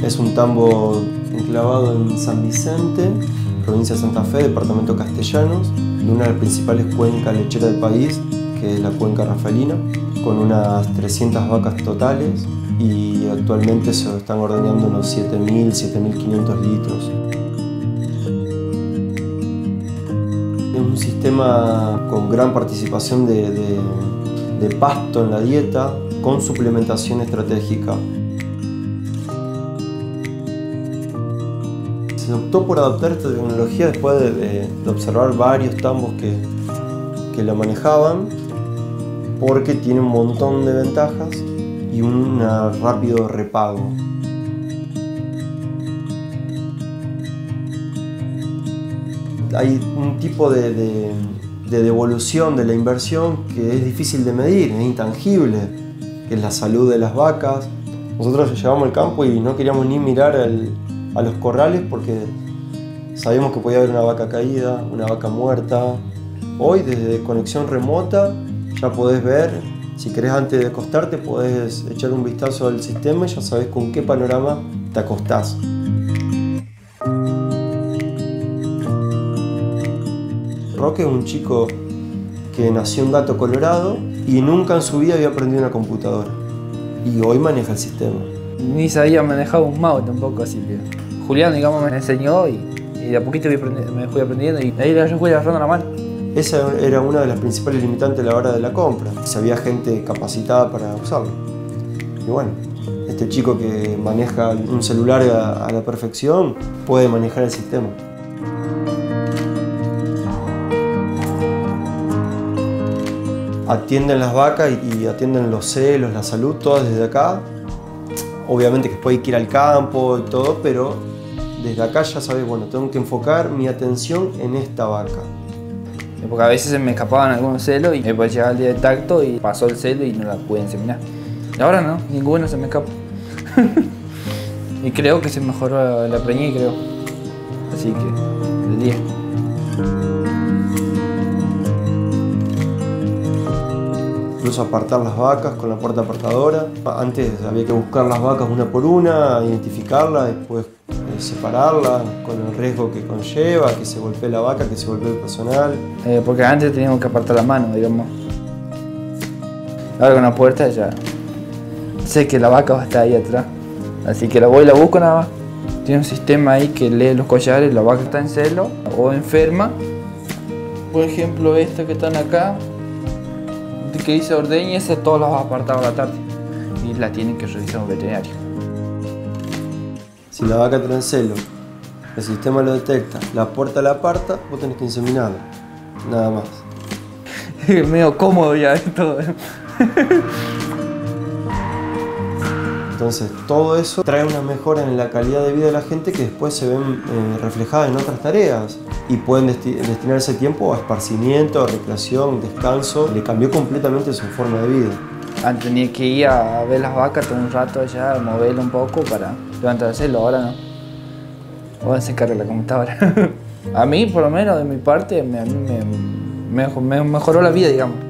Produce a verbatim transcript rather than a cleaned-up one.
Es un tambo enclavado en San Vicente, provincia de Santa Fe, departamento Castellanos, de una de las principales cuencas lecheras del país, que es la cuenca rafaelina, con unas trescientas vacas totales y actualmente se están ordeñando unos siete mil, siete mil quinientos litros. Es un sistema con gran participación de, de, de pasto en la dieta, con suplementación estratégica. Se optó por adoptar esta tecnología después de, de, de observar varios tambos que, que la manejaban, porque tiene un montón de ventajas y un rápido repago. Hay un tipo de, de, de devolución de la inversión que es difícil de medir, es intangible, que es la salud de las vacas. Nosotros llegábamos al campo y no queríamos ni mirar el, a los corrales porque sabíamos que podía haber una vaca caída, una vaca muerta. Hoy, desde conexión remota, ya podés ver, si querés antes de acostarte, podés echar un vistazo al sistema y ya sabés con qué panorama te acostás. Roque es un chico que nació en Gato Colorado y nunca en su vida había aprendido una computadora. Y hoy maneja el sistema. Ni sabía manejar un mouse tampoco, así que Julián, digamos, me enseñó y, y de a poquito me fui aprendiendo y ahí yo fui agarrando la mano. Esa era una de las principales limitantes a la hora de la compra. Si había gente capacitada para usarlo. Y bueno, este chico que maneja un celular a, a la perfección puede manejar el sistema. Atienden las vacas y atienden los celos, la salud, todas desde acá. Obviamente que después hay que ir al campo y todo, pero desde acá ya sabes, bueno, tengo que enfocar mi atención en esta vaca. Porque a veces se me escapaban algunos celos y después llegaba el día del tacto y pasó el celo y no la pude inseminar. Y ahora no, ninguno se me escapa. Y creo que se mejoró la preñez, creo. Así que, el diez. Incluso apartar las vacas con la puerta apartadora. Antes había que buscar las vacas una por una, identificarlas, después eh, separarlas con el riesgo que conlleva, que se golpee la vaca, que se golpee el personal. Eh, porque antes teníamos que apartar la mano, digamos. Ahora con la puerta ya sé que la vaca va a estar ahí atrás. Así que la voy y la busco nada más. Tiene un sistema ahí que lee los collares, la vaca está en celo o enferma. Por ejemplo, esta que están acá, que dice ordeña, esa todas las va a apartar a la tarde y la tienen que revisar un veterinario. Si la vaca trae en celo, el sistema lo detecta, la puerta la aparta, vos tenés que inseminarla, nada más. Es medio cómodo ya esto. Entonces todo eso trae una mejora en la calidad de vida de la gente que después se ven eh, reflejadas en otras tareas y pueden desti destinar ese tiempo a esparcimiento, a recreación, descanso. Le cambió completamente su forma de vida. Antes tenía que ir a ver las vacas todo un rato allá, moverlo un poco para levantar el celo, ahora no. Ahora se encarga la computadora. A mí, por lo menos, de mi parte, me, me, me, me mejoró la vida, digamos.